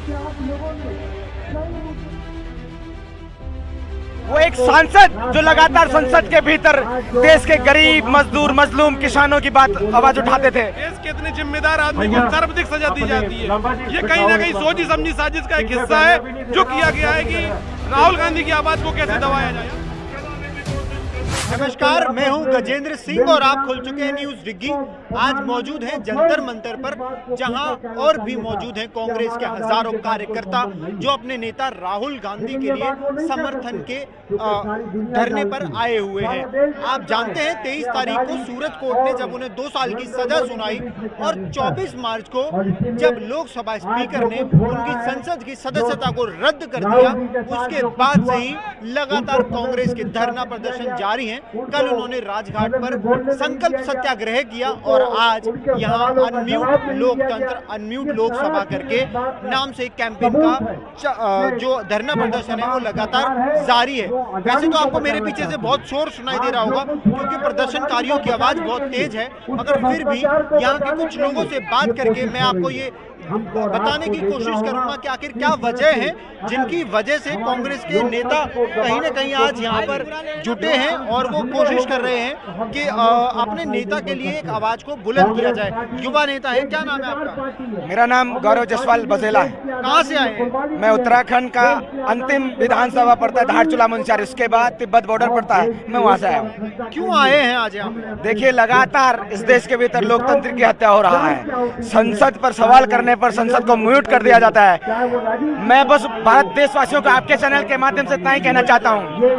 वो एक सांसद जो लगातार संसद के भीतर देश के गरीब, मजदूर, मजलूम, किसानों की बात आवाज उठाते थे। देश के इतने जिम्मेदार आदमी को सर्वाधिक सजा दी जाती है। ये कहीं ना कहीं सोची समझी साजिश का एक हिस्सा है जो किया गया है कि राहुल गांधी की आवाज को कैसे दबाया जाए। नमस्कार, मैं हूं गजेंद्र सिंह और आप खुल चुके हैं न्यूज डिग्गी। आज मौजूद हैं जंतर मंतर पर, जहां और भी मौजूद हैं कांग्रेस के हजारों कार्यकर्ता जो अपने नेता राहुल गांधी के लिए समर्थन के धरने पर आए हुए हैं। आप जानते हैं 23 तारीख को सूरत कोर्ट ने जब उन्हें 2 साल की सजा सुनाई और 24 मार्च को जब लोकसभा स्पीकर ने उनकी संसद की सदस्यता को रद्द कर दिया, उसके बाद से ही लगातार कांग्रेस के धरना प्रदर्शन जारी है। कल उन्होंने राजघाट पर संकल्प सत्याग्रह किया और आज यहाँ अनम्यूट लोकतंत्र, अनम्यूट लोकसभा करके नाम से कैंपेन का जो धरना प्रदर्शन है वो लगातार जारी है। वैसे तो आपको मेरे पीछे से बहुत शोर सुनाई दे रहा होगा क्योंकि प्रदर्शनकारियों की आवाज बहुत तेज है, मगर फिर भी यहाँ के कुछ लोगों से बात करके मैं आपको ये बताने की कोशिश करूंगा कि आखिर क्या वजह है जिनकी वजह से कांग्रेस के नेता कहीं ना कहीं आज यहाँ पर जुटे हैं और वो कोशिश कर रहे हैं कि अपने नेता के लिए एक आवाज को बुलंद किया जाए। युवा नेता है, क्या नाम है आपका? मेरा नाम गौरव जसवाल बजेला है। कहाँ से आए हैं? मैं उत्तराखंड का अंतिम विधानसभा पड़ता है धारचूला मुंशियारी, उसके बाद तिब्बत बॉर्डर पड़ता है, मैं वहाँ से आया हूँ। क्यों आए हैं आज यहाँ? देखिए, लगातार इस देश के भीतर लोकतंत्र की हत्या हो रहा है। संसद पर सवाल करने पर संसद को म्यूट कर दिया जाता है। मैं बस भारत देशवासियों को आपके चैनल के माध्यम से इतना ही कहना चाहता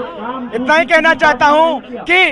हूँ कि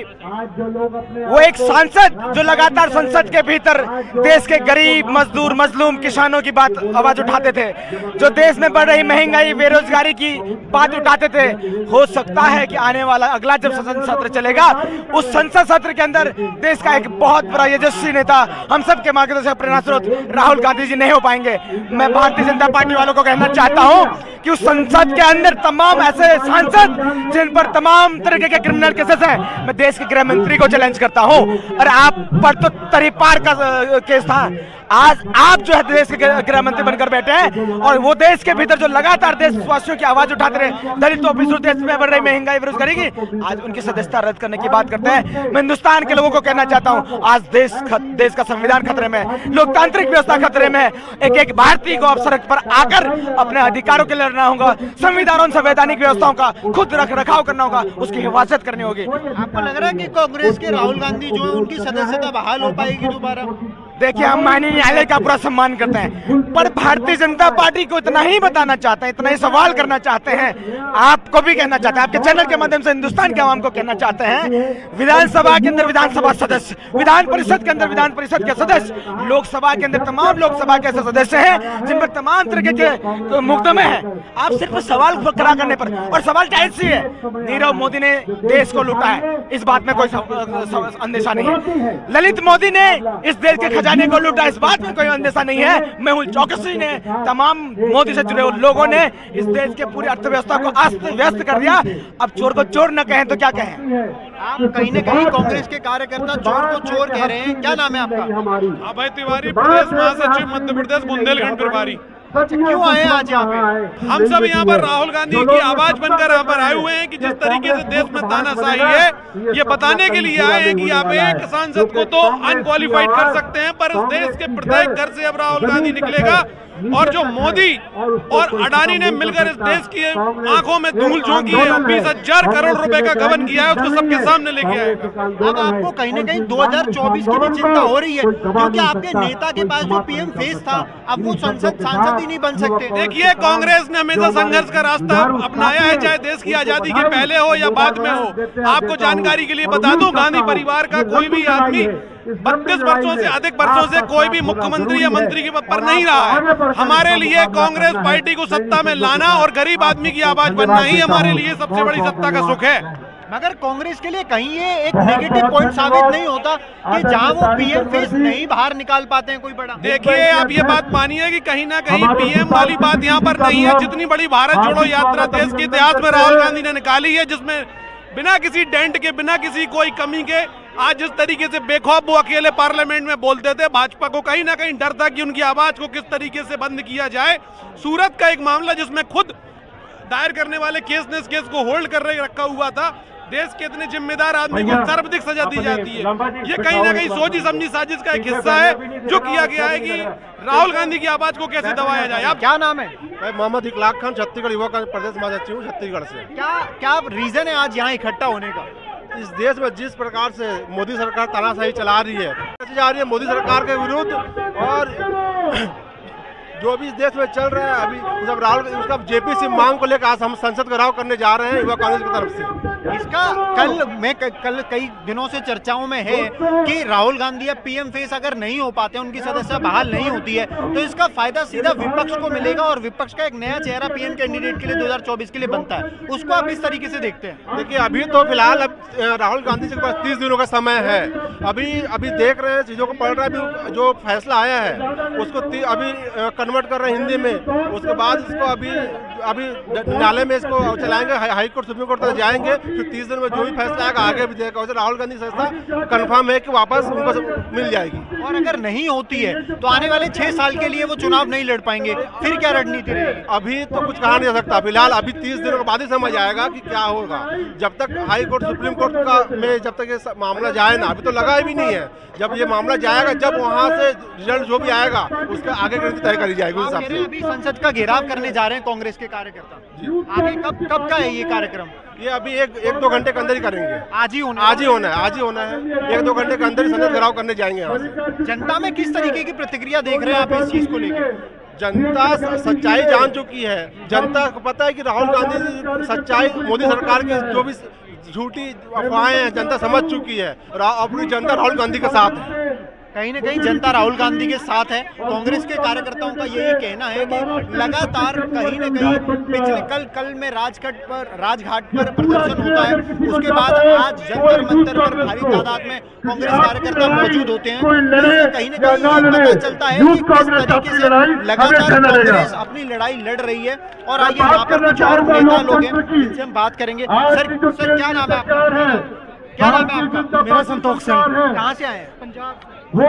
वो एक सांसद जो लगातार संसद के भीतर देश के गरीब, मजदूर, मजलूम, किसानों की बात आवाज उठाते थे, जो देश में बढ़ रही महंगाई, बेरोजगारी की बात उठाते थे। हो सकता है कि आने वाला अगला जब संसद सत्र चलेगा, उस संसद सत्र के अंदर देश का एक बहुत बड़ा यशस्वी नेता, हम सब के मार्गदर्शक, प्रेरणा स्रोत राहुल गांधी जी नहीं हो पाएंगे। मैं भारतीय जनता पार्टी वालों को कहना चाहता हूं कि उस संसद के अंदर तमाम ऐसे सांसद जिन पर तमाम तरीके के क्रिमिनल केसेस हैं, मैं देश के गृह मंत्री को चैलेंज करता हूं। और आप पर तो तरीपार का केस था, आज आप जो है देश के गृह मंत्री बनकर बैठे हैं और वो देश के भीतर जो लगातार देशवासियों की आवाज उठाते रहे, दलितों, पिछड़ों, देश में बढ़ रही महंगाई, बेरोजगारी की, आज उनकी सदस्यता रद्द करने की बात करते हैं। मैं हिंदुस्तान के लोगों को कहना चाहता हूं, आज देश का संविधान खतरे में, लोकतांत्रिक व्यवस्था खतरे में। एक भारतीय को अब सड़क पर आकर अपने अधिकारों के लिए लड़ना होगा, संविधान और संवैधानिक व्यवस्थाओं का खुद रखरखाव करना होगा, उसकी हिफाजत करनी होगी। आपको लग रहा है कि कांग्रेस के राहुल गांधी जो है उनकी सदस्यता बहाल हो पाएगी दोबारा? देखिए, हम माननीय न्यायालय का पूरा सम्मान करते हैं, पर भारतीय जनता पार्टी को इतना ही बताना चाहते हैं, इतना ही सवाल करना चाहते हैं, आपको भी कहना चाहते हैं, आपके चैनल के माध्यम से हिंदुस्तान के आवाम को कहना चाहते हैं, विधानसभा के अंदर विधानसभा सदस्य, विधान परिषद के अंदर विधान परिषद के सदस्य, लोकसभा के अंदर तमाम लोकसभा के ऐसे सदस्य हैं जिन पर तमाम तरीके के मुकदमे हैं। आप सिर्फ सवाल खड़ा करने पर, और सवाल जायज सी है, नीरव मोदी ने देश को लूटा है, इस बात में कोई अंदेशा नहीं है। ललित मोदी ने इस देश के खजाने को लूटा, इस बात में कोई अंदेशा नहीं है। मेहुल चौकसी ने, तमाम मोदी से जुड़े लोगों ने इस देश के पूरी अर्थव्यवस्था को अस्त व्यस्त कर दिया। अब चोर को चोर न कहें तो क्या कहें? आप कहीं न कहीं कांग्रेस के कार्यकर्ता चोर को चोर कह रहे हैं, क्या नाम है आपका? अभय तिवारी, प्रदेश महासचिव, मध्य प्रदेश, बुंदेलखंड प्रभारी। क्यों आए आज यहाँ पे? हम सब यहाँ पर राहुल गांधी की आवाज बनकर यहाँ पर आए हुए हैं कि जिस तरीके से देश में तानाशाही है, ये बताने के लिए आए हैं कि आप एक सांसद को तो अनक्वालिफाइड कर सकते हैं, पर इस देश के प्रत्येक घर से अब राहुल गांधी निकलेगा। और जो मोदी और अडानी ने मिलकर इस देश की आंखों में धूल झोंकी है, 20,000 करोड़ रुपए का गबन किया है, उसको सबके सामने लेके आए। अब आपको कहीं ना कहीं 2024 की भी चिंता हो रही है क्योंकि आपके नेता के पास जो पीएम फेस था, अब वो सांसद ही नहीं बन सकते। देखिए, कांग्रेस ने हमेशा संघर्ष का रास्ता अपनाया है, चाहे देश की आजादी के पहले हो या बाद में हो। आपको जानकारी के लिए बता दूं, गांधी परिवार का कोई भी आदमी 32 वर्षों से अधिक वर्षों से कोई भी मुख्यमंत्री या मंत्री के पद पर नहीं रहा है। हमारे लिए कांग्रेस पार्टी को सत्ता में लाना और गरीब आदमी की आवाज बनना ही हमारे लिए सबसे बड़ी सत्ता का सुख है। मगर कांग्रेस के लिए कहीं ये एक नेगेटिव पॉइंट साबित नहीं होता कि जहां वो पीएम फेस नहीं बाहर निकाल पाते हैं कोई बड़ा? देखिए, आप ये बात मानिए कि कहीं ना कहीं पीएम वाली बात यहाँ पर नहीं है। जितनी बड़ी भारत जोड़ो यात्रा देश के इतिहास में राहुल गांधी ने निकाली है, जिसमें बिना किसी डेंट के, बिना किसी कोई कमी के आज जिस तरीके से बेखौफ वो अकेले पार्लियामेंट में बोलते थे, भाजपा को कहीं ना कहीं डर था कि उनकी आवाज को किस तरीके से बंद किया जाए। सूरत का एक मामला जिसमें खुद दायर करने वाले केस ने इस केस को होल्ड कर रखा हुआ था। देश के इतने जिम्मेदार आदमी को सर्वाधिक सजा दी जाती है। ये कहीं ना कहीं सोची समझी साजिश का एक हिस्सा है जो किया गया है कि राहुल गांधी की आवाज को कैसे दबाया जाए। आप क्या नाम है? मैं मोहम्मद इकलाक खान, छत्तीसगढ़ युवा कांग्रेस प्रदेश महासचिव हूँ छत्तीसगढ़ से। क्या रीजन है आज यहाँ इकट्ठा होने का? इस देश में जिस प्रकार से मोदी सरकार तानाशाही चला रही है, जा रही है मोदी सरकार के विरुद्ध, और जो भी इस देश में चल रहा है अभी जब राहुल उसका जेपीसी मांग को लेकर आज हम संसद घेराव करने जा रहे हैं युवा कांग्रेस की तरफ से। इसका कल कई दिनों से चर्चाओं में है कि राहुल गांधी या पीएम फेस अगर नहीं हो पाते, उनकी सदस्यता बहाल नहीं होती है, तो इसका फायदा सीधा विपक्ष को मिलेगा और विपक्ष का एक नया चेहरा पीएम कैंडिडेट के लिए 2024 के लिए बनता है। उसको आप इस तरीके से देखते हैं? देखिए, अभी तो फिलहाल राहुल गांधी जी के पास 30 दिनों का समय है। अभी देख रहे हैं, चीजों को पढ़ रहे हैं। अभी जो फैसला आया है उसको अभी कन्वर्ट कर रहे हैं हिंदी में, उसके बाद इसको अभी न्यायालय में इसको चलाएंगे, हाई कोर्ट सुप्रीम कोर्ट तक जाएंगे, फिर 30 दिन में जो भी फैसला आएगा आगे भी देगा। वैसे राहुल गांधी संस्था कंफर्म है कि वापस उनको मिल जाएगी। और अगर नहीं होती है तो आने वाले 6 साल के लिए वो चुनाव नहीं लड़ पाएंगे, फिर क्या रणनीति रहेगी? अभी तो कुछ कहा नहीं जा सकता। फिलहाल अभी 30 दिनों के बाद ही समझ आएगा कि क्या होगा। जब तक हाई कोर्ट सुप्रीम कोर्ट का में जब तक ये मामला जाए ना, अभी तो लगा भी नहीं है। जब ये मामला जाएगा, जब वहाँ से रिजल्ट जो भी आएगा उसके आगे की तय करी जाएगी। उस हिसाब से अभी संसद का घेराव करने जा रहे हैं कांग्रेस के कार्यकर्ता। आगे कब का है ये कार्यक्रम? ये अभी एक दो घंटे के अंदर ही करेंगे। आज ही होना है। 1-2 घंटे के अंदर ही संसद घेराव करने जाएंगे यहाँ से। जनता में किस तरीके की प्रतिक्रिया देख रहे हैं आप इस चीज को लेकर? जनता सच्चाई जान चुकी है। जनता को पता है कि राहुल गांधी सच्चाई, मोदी सरकार की जो भी झूठी अफवाहें हैं जनता समझ चुकी है। अपनी जनता राहुल गांधी के साथ है। कहीं ना कहीं जनता राहुल गांधी के साथ है। कांग्रेस के कार्यकर्ताओं का यही कहना है कि लगातार कहीं ना कहीं पिछले कल में राजघाट पर प्रदर्शन होता है, उसके बाद आज जंतर मंतर पर भारी तादाद में कांग्रेस कार्यकर्ता मौजूद होते हैं। कहीं ना कहीं पता चलता है कि किस तरीके से लगातार कांग्रेस अपनी लड़ाई लड़ रही है। और आइए यहाँ पर कुछ और नेता लोग हैं जिनसे हम बात करेंगे। सर क्या नाम है आपका? क्या नाम है आपका? मेरा संतोष सिंह। कहाँ से आए हैं? पंजाब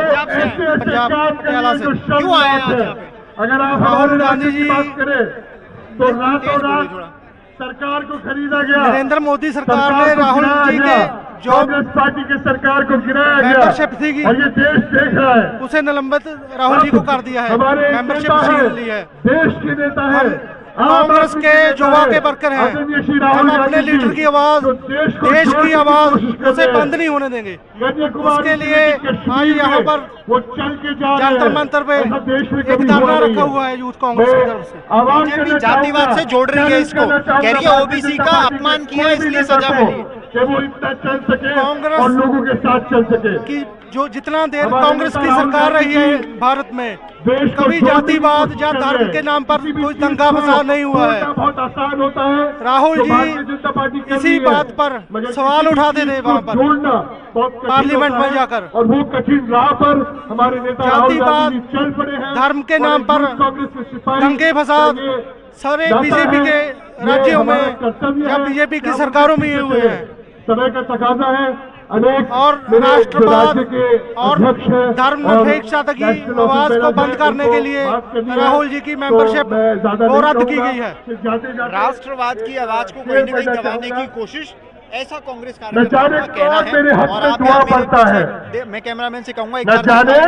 पटियाला से। क्यों आए हैं आज यहाँ पे? अगर आप राहुल गांधी जी बात करें तो रातों रात सरकार को खरीदा गया। नरेंद्र मोदी सरकार ने राहुल जी के जो कांग्रेस पार्टी की सरकार को गिराया गया, मेंबरशिप थी और ये देश देख रहा है, उसे निलंबित राहुल जी को कर दिया है। मेंबरशिप छीन ली है। देश के नेता है, कांग्रेस के युवा के वर्कर हैं। हम अपने लीडर की आवाज, देश की आवाज उसे बंद नहीं होने देंगे। उसके लिए आज यहाँ पर जंतर मंतर पे एक धरना रखा हुआ है यूथ कांग्रेस की तरफ से। बीजेपी जातिवाद से जोड़ रही है इसको, कह रही है ओबीसी का अपमान किया इसलिए सजा मिली। वो इतना चल सके कांग्रेस और लोगों के साथ चल सके कि जो जितना देर कांग्रेस की सरकार रही है भारत में, कभी जातिवाद या धर्म के नाम पर कोई दंगा फसाद नहीं हुआ है। बहुत आसान होता है। राहुल जी इसी बात पर सवाल उठाते थे वहाँ पर पार्लियामेंट में जाकर, और वो कठिन राह पर हमारे नेता जातिवाद चल पड़े हैं। धर्म के नाम पर दंगे फसाद सारे बीजेपी के राज्यों में या बीजेपी की सरकारों में ये हुए हैं। समय का तकाजा है। और राष्ट्रवाद और धर्म निरपेक्षता की आवाज को बंद करने के लिए राहुल जी की मेंबरशिप वो रद्द की गई है। राष्ट्रवाद की आवाज को कहीं न कहीं दबाने की कोशिश, ऐसा कांग्रेस कार्यकर्ताओं का कहना है। और आप मैं कैमरामैन से कहूंगा एक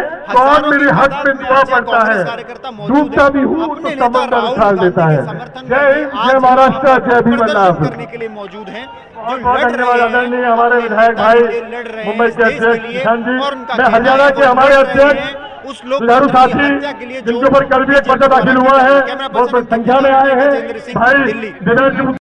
कार्यकर्ता मौजूद है, अपने नेता राहुल गांधी के समर्थन करने के लिए मौजूद हैं, जो लड़ रहे हैं हमारे विधायक भाई मुंबई के अध्यक्ष और उनका हरियाणा के हमारे अध्यक्ष उस लोग जिनके ऊपर कल भी एक पर्चा दाखिल हुआ है, बहुत संख्या में आए हैं भाई।